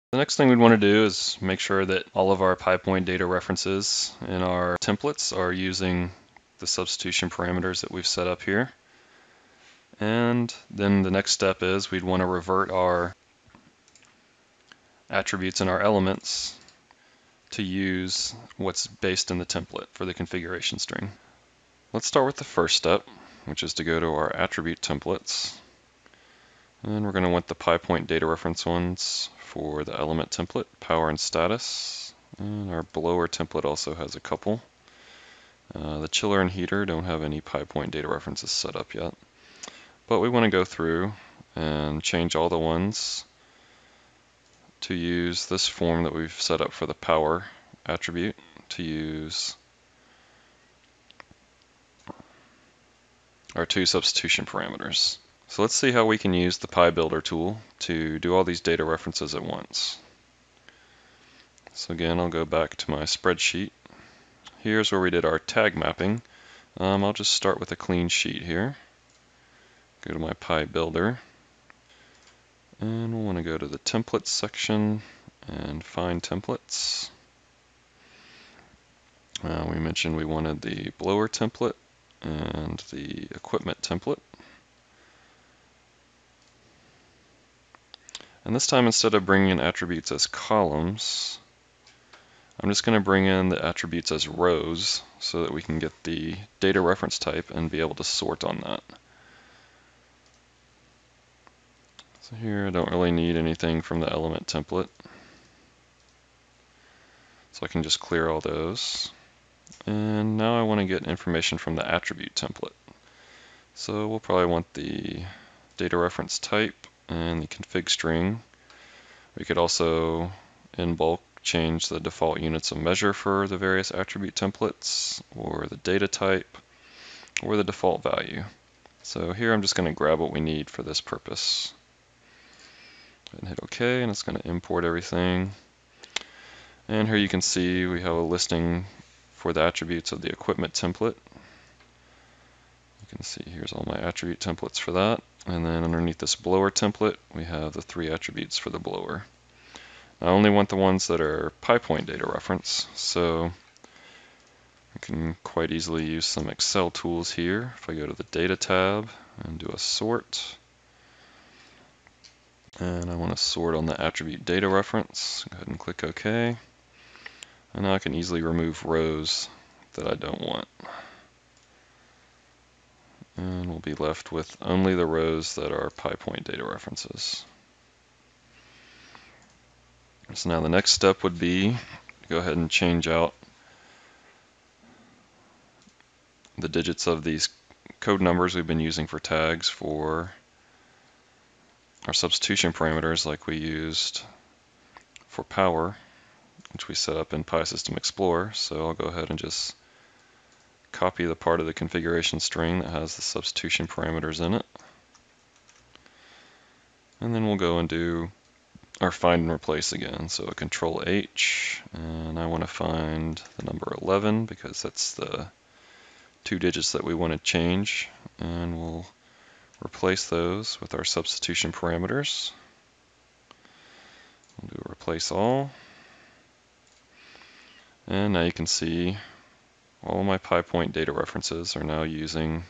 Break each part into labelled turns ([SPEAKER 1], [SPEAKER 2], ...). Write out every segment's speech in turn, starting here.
[SPEAKER 1] The next thing we'd want to do is make sure that all of our PyPoint data references in our templates are using the substitution parameters that we've set up here. And then the next step is we'd want to revert our attributes in our elements to use what's based in the template for the configuration string. Let's start with the first step, which is to go to our attribute templates. And we're going to want the PyPoint data reference ones for the element template, power and status. And our blower template also has a couple. The chiller and heater don't have any PyPoint data references set up yet. But we want to go through and change all the ones to use this form that we've set up for the power attribute to use our two substitution parameters. So let's see how we can use the PyBuilder tool to do all these data references at once. So again, I'll go back to my spreadsheet. Here's where we did our tag mapping. I'll just start with a clean sheet here. Go to my PyBuilder. And we'll want to go to the templates section and find templates. We mentioned we wanted the blower template and the equipment template. And this time, instead of bringing in attributes as columns, I'm just going to bring in the attributes as rows so that we can get the data reference type and be able to sort on that. So here I don't really need anything from the element template. So I can just clear all those. And now I want to get information from the attribute template. So we'll probably want the data reference type and the config string. We could also, in bulk, change the default units of measure for the various attribute templates, or the data type, or the default value. So here I'm just going to grab what we need for this purpose. And hit OK, and it's going to import everything. And here you can see we have a listing for the attributes of the equipment template. You can see here's all my attribute templates for that. And then underneath this blower template, we have the 3 attributes for the blower. I only want the ones that are PyPoint data reference, so I can quite easily use some Excel tools here. If I go to the Data tab and do a sort, and I want to sort on the attribute data reference, go ahead and click OK. And now I can easily remove rows that I don't want. And we'll be left with only the rows that are PyPoint data references. So now the next step would be to go ahead and change out the digits of these code numbers we've been using for tags for our substitution parameters like we used for power, which we set up in PySystem Explorer. So I'll go ahead and just copy the part of the configuration string that has the substitution parameters in it. And then we'll go and do our find and replace again. So a Control H, and I want to find the number 11 because that's the 2 digits that we want to change, and we'll replace those with our substitution parameters. We'll do a replace all. And now you can see all of my PyPoint data references are now using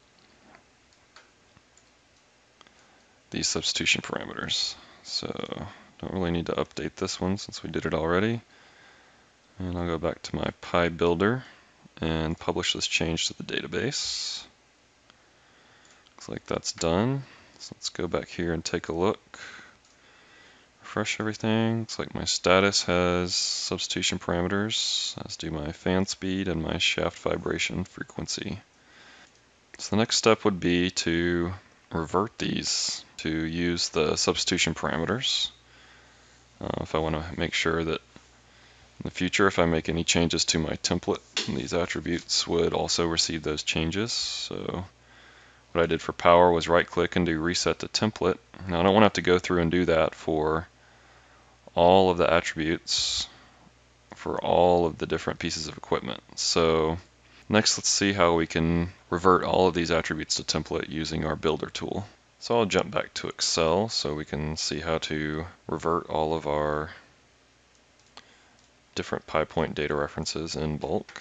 [SPEAKER 1] these substitution parameters. So don't really need to update this one since we did it already. And I'll go back to my PyBuilder and publish this change to the database. Looks like that's done. So let's go back here and take a look. Refresh everything. Looks like my status has substitution parameters, as do my fan speed and my shaft vibration frequency. So the next step would be to revert these to use the substitution parameters. If I want to make sure that in the future, if I make any changes to my template, these attributes would also receive those changes. So what I did for power was right-click and do reset to template. Now I don't want to have to go through and do that for all of the attributes for all of the different pieces of equipment. So next, let's see how we can revert all of these attributes to template using our builder tool. So I'll jump back to Excel so we can see how to revert all of our different PyPoint data references in bulk.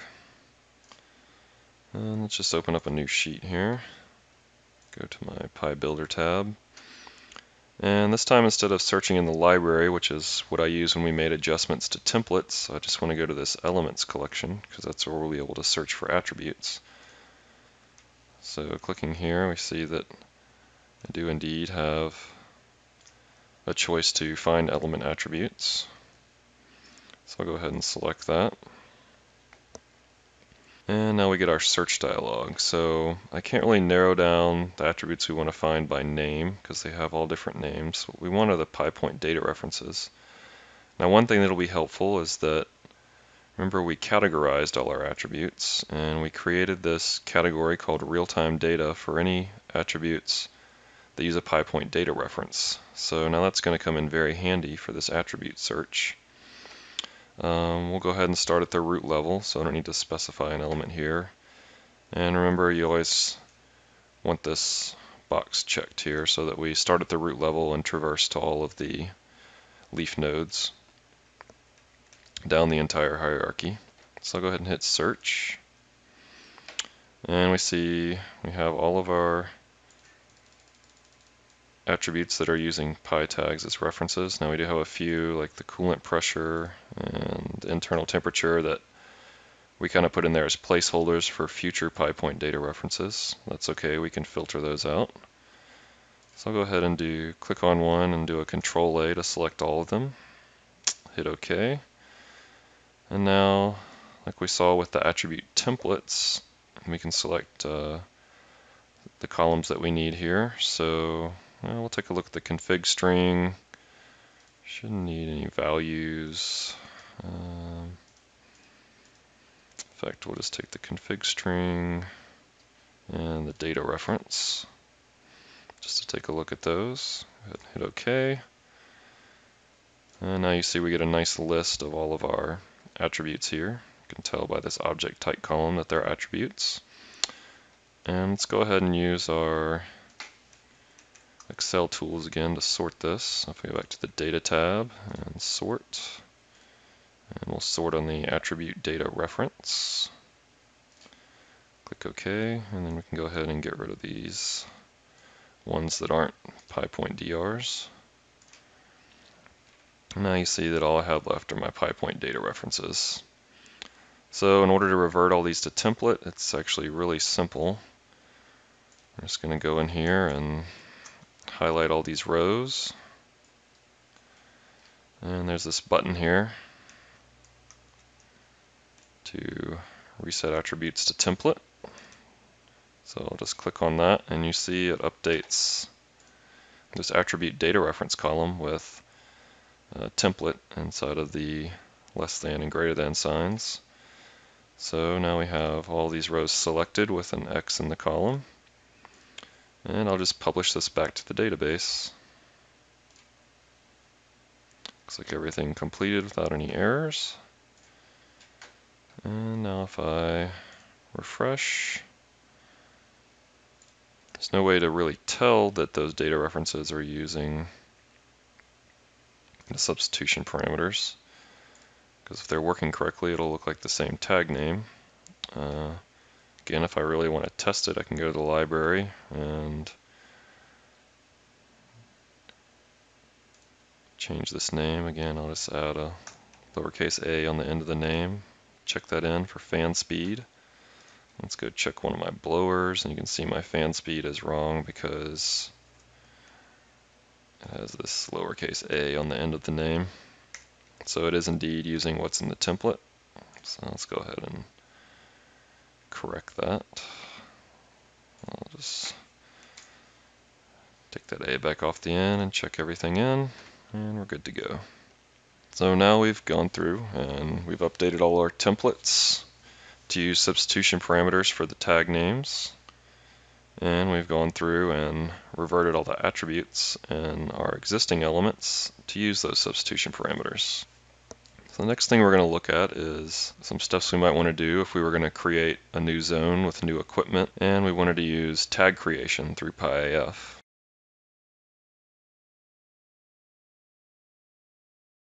[SPEAKER 1] And let's just open up a new sheet here. Go to my PyBuilder tab. And this time, instead of searching in the library, which is what I used when we made adjustments to templates, I just want to go to this elements collection because that's where we'll be able to search for attributes. So clicking here, we see that I do indeed have a choice to find element attributes. So I'll go ahead and select that. And now we get our search dialog. So I can't really narrow down the attributes we want to find by name because they have all different names. What we want are the PyPoint data references. Now one thing that'll be helpful is that, remember, we categorized all our attributes and we created this category called real-time data for any attributes that use a PyPoint data reference. So now that's going to come in very handy for this attribute search. We'll go ahead and start at the root level, so I don't need to specify an element here. And remember, you always want this box checked here so that we start at the root level and traverse to all of the leaf nodes down the entire hierarchy. So I'll go ahead and hit search. And we see we have all of our attributes that are using Py tags as references. Now we do have a few, like the coolant pressure and internal temperature, that we kind of put in there as placeholders for future PyPoint data references. That's okay, we can filter those out. So I'll go ahead and click on one and do a Control A to select all of them. Hit OK. And now, like we saw with the attribute templates, we can select the columns that we need here. So we'll take a look at the config string. Shouldn't need any values. In fact, we'll just take the config string and the data reference just to take a look at those. Hit OK. And now you see we get a nice list of all of our attributes here. You can tell by this object type column that they're attributes. And let's go ahead and use our Excel tools again to sort this. If we go back to the data tab and sort, and we'll sort on the attribute data reference. Click OK, and then we can go ahead and get rid of these ones that aren't PyPoint DRs. And now you see that all I have left are my PyPoint data references. So in order to revert all these to template, it's actually really simple. I'm just going to go in here and highlight all these rows. And there's this button here to reset attributes to template. So I'll just click on that, and you see it updates this attribute data reference column with a template inside of the less than and greater than signs. So now we have all these rows selected with an X in the column. And I'll just publish this back to the database. Looks like everything completed without any errors. And now if I refresh, there's no way to really tell that those data references are using the substitution parameters, because if they're working correctly, it'll look like the same tag name. Again, if I really want to test it, I can go to the library and change this name. Again, I'll just add a lowercase a on the end of the name. Check that in for fan speed. Let's go check one of my blowers, and you can see my fan speed is wrong because it has this lowercase a on the end of the name. So it is indeed using what's in the template. So let's go ahead and correct that. I'll just take that A back off the end and check everything in, and we're good to go. So now we've gone through and we've updated all our templates to use substitution parameters for the tag names. And we've gone through and reverted all the attributes in our existing elements to use those substitution parameters. So the next thing we're going to look at is some steps we might want to do if we were going to create a new zone with new equipment and we wanted to use tag creation through PyIF.